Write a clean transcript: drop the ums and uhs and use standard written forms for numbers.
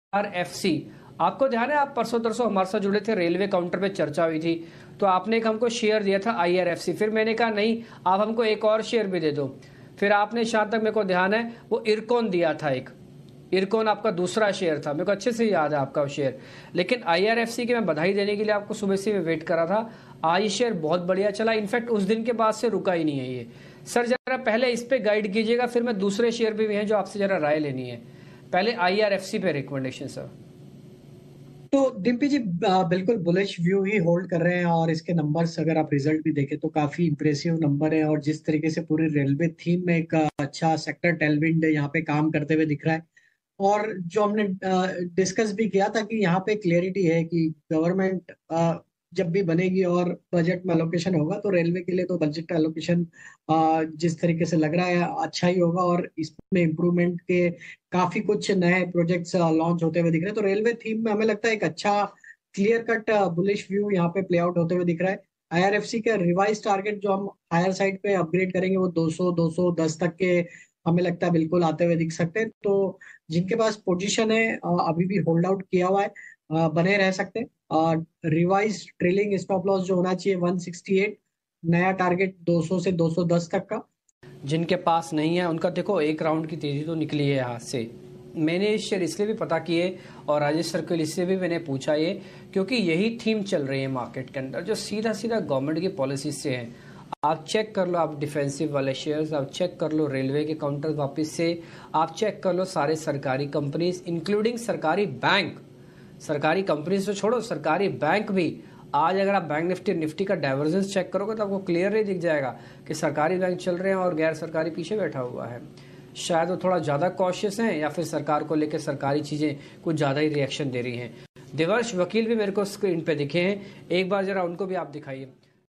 IRFC, आपको ध्यान है आप परसों तरसों हमारे साथ जुड़े थे, रेलवे काउंटर पे चर्चा हुई थी, तो आपने एक हमको शेयर दिया था IRFC। फिर मैंने कहा नहीं, आप हमको एक और शेयर भी दे दो। फिर आपने, शायद तक मेरे को ध्यान है, वो इरकॉन दिया था। एक इरकॉन आपका दूसरा शेयर था, मेरे को अच्छे से याद है आपका शेयर। लेकिन IRFC की मैं बधाई देने के लिए आपको सुबह से वेट कर रहा था। आज शेयर बहुत बढ़िया चला, इनफैक्ट उस दिन के बाद से रुका ही नहीं है ये। सर जरा पहले इस पे गाइड कीजिएगा, फिर मैं दूसरे शेयर पे भी हैं जो आपसे जरा राय लेनी है। पहले IRFC पे रिकमेंडेशन सर। तो डिम्पी जी बिल्कुल बुलिश व्यू ही होल्ड कर रहे हैं, और इसके नंबर्स अगर आप रिजल्ट भी देखें तो काफी इंप्रेसिव नंबर है। और जिस तरीके से पूरी रेलवे थीम में एक अच्छा सेक्टर टेलविंड यहाँ पे काम करते हुए दिख रहा है। और जो हमने डिस्कस भी किया था कि यहाँ पे क्लियरिटी है कि गवर्नमेंट जब भी बनेगी और बजट में एलोकेशन होगा तो रेलवे के लिए तो बजट एलोकेशन जिस तरीके से लग रहा है अच्छा ही होगा। और इसमें इम्प्रूवमेंट के काफी कुछ नए प्रोजेक्ट्स लॉन्च होते हुए दिख रहे हैं। तो रेलवे थीम में हमें लगता है एक अच्छा क्लियर कट बुलिश व्यू यहाँ पे प्ले आउट होते हुए दिख रहा है। IRFC का रिवाइज टारगेट जो हम हायर साइड पे अपग्रेड करेंगे वो 200 210 तक के हमें लगता है बिल्कुल आते हुए दिख सकते हैं। तो जिनके पास पोजीशन है अभी भी होल्ड आउट किया हुआ है, बने रह सकते हैं। रिवाइज ट्रेलिंग स्टॉप लॉस जो होना चाहिए 168, नया टारगेट 200 से 210 तक का। जिनके पास नहीं है उनका देखो एक राउंड की तेजी तो निकली है हाथ से। मैंने शेयर इसलिए भी पता किए और राजेश सर को इसलिए भी मैंने पूछा ये, क्योंकि यही थीम चल रही है मार्केट के अंदर जो सीधा सीधा गवर्नमेंट की पॉलिसी से है। आप चेक कर लो, आप डिफेंसिव वाले शेयर्स आप चेक कर लो, रेलवे के काउंटर वापस से आप चेक कर लो, सारे सरकारी कंपनीज इंक्लूडिंग सरकारी बैंक, सरकारी कंपनीज तो छोड़ो, सरकारी बैंक भी आज अगर आप बैंक निफ्टी निफ्टी का डाइवर्जेंस चेक करोगे तो आपको क्लियरली दिख जाएगा कि सरकारी बैंक चल रहे हैं और गैर सरकारी पीछे बैठा हुआ है। शायद वो थोड़ा ज़्यादा कॉशियस हैं या फिर सरकार को लेकर सरकारी चीज़ें कुछ ज़्यादा ही रिएक्शन दे रही हैं। देवर्ष वकील भी मेरे को स्क्रीन पे दिखे हैं, एक बार जरा उनको भी आप दिखाइए।